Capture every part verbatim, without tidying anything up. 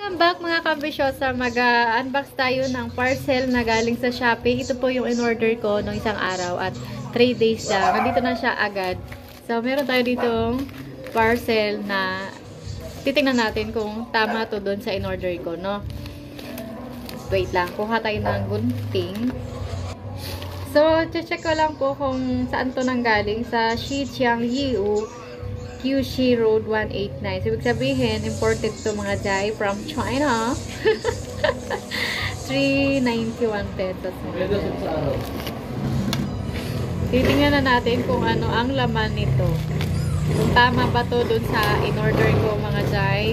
Welcome back mga kabisyosa. Mag-unbox tayo ng parcel na galing sa Shopee. Ito po yung in-order ko nung isang araw at three days lang. Nandito na siya agad. So, meron tayo ditong parcel na titingnan natin kung tama to doon sa in-order ko, no? Wait lang. Kuha tayo ng gunting. So, check ko lang po kung saan to nanggaling. Sa Shijiangyiu Kyushu Road one eighty-nine. So, ibig sabihin, imported to mga jay from China. three ninety-one pesos. Titingnan na natin kung ano ang laman nito. Kung tama ba to dun sa in-order ko mga jay.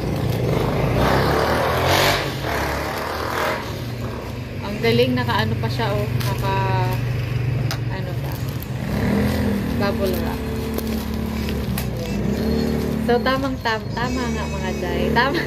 Ang galing, naka-ano pa siya, oh. Naka, ano pa. Bubble wrap. So, tamang-tama tama nga mga jay. Tama.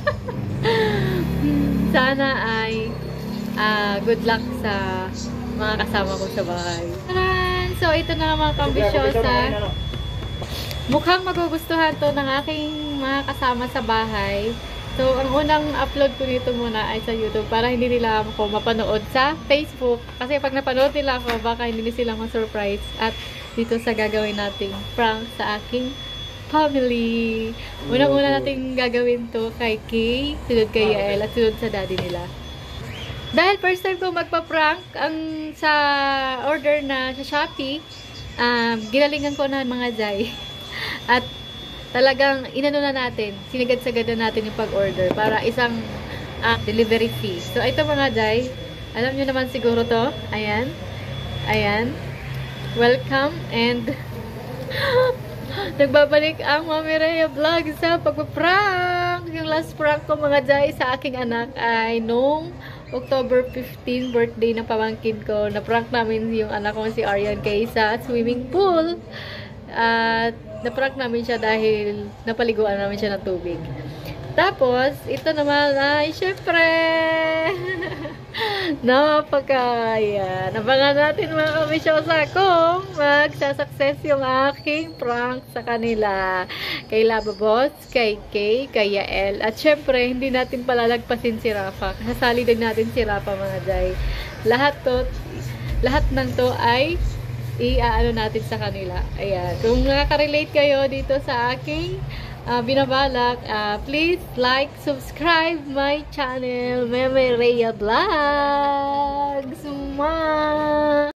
Sana ay uh, good luck sa mga kasama ko sa bahay. So, ito na mga kambisyosa. Mukhang magugustuhan to ng aking mga kasama sa bahay. So, ang unang upload ko dito muna ay sa YouTube para hindi nila ako mapanood sa Facebook. Kasi pag napanood nila ako, baka hindi sila ma-surprise. At dito sa gagawin nating prank sa aking family. Unang-una natin gagawin to kay Kay, sunod kay Yael, at sunod sa daddy nila. Dahil first time ko magpa-prank ang sa order na sa Shopee, um, ginalingan ko na mga jay. At talagang inano na natin, sinagad-sagad na natin yung pag-order para isang uh, delivery fee. So, ito mga jay, alam nyo naman siguro to. Ayan. Ayan. Welcome and nagbabalik ang Mami Rhea Vlog sa pagpa-prank. Yung last prank ko mga jay sa aking anak ay nung October fifteenth, birthday ng pamangkin ko. Na-prank namin yung anak ko si Aryan kay sa swimming pool. At na-prank namin siya dahil napaliguan namin siya ng tubig. Tapos, ito naman ay syempre napakaya. Nabangan natin mga kamisyosa kung magsasucess yung aking prank sa kanila. Kay Lava Boss, kay Kay, kay Yael. At syempre, hindi natin palalagpasin si Rafa. Kasali din natin si Rafa mga jay. Lahat to, lahat ng to ay i-aano natin sa kanila. Ayan. Kung nakaka-relate kayo dito sa aking Uh, binabalak, uh, please like, subscribe my channel, Mami Rhea Vlogs. Mwah!